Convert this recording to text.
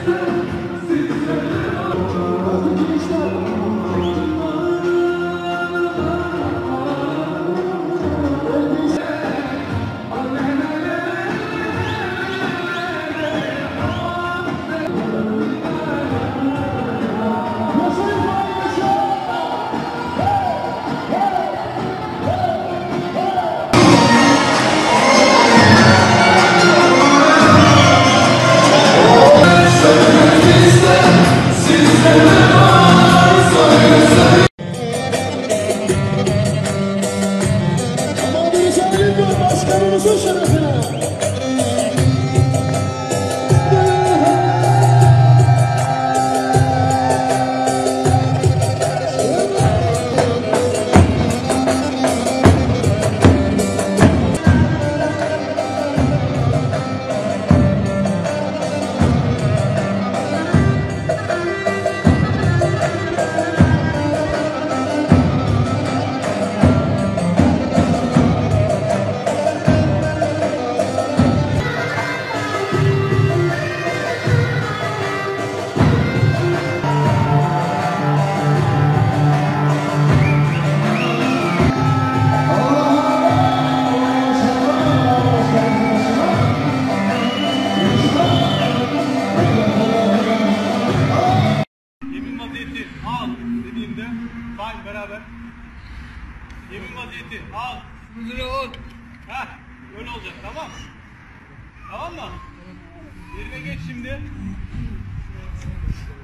Başkanımızın şerefine. Al dediğimde say beraber. Yemin vaziyeti al. Sınırı ol. Heh, öyle olacak, tamam. Tamam mı? Yerine geç şimdi.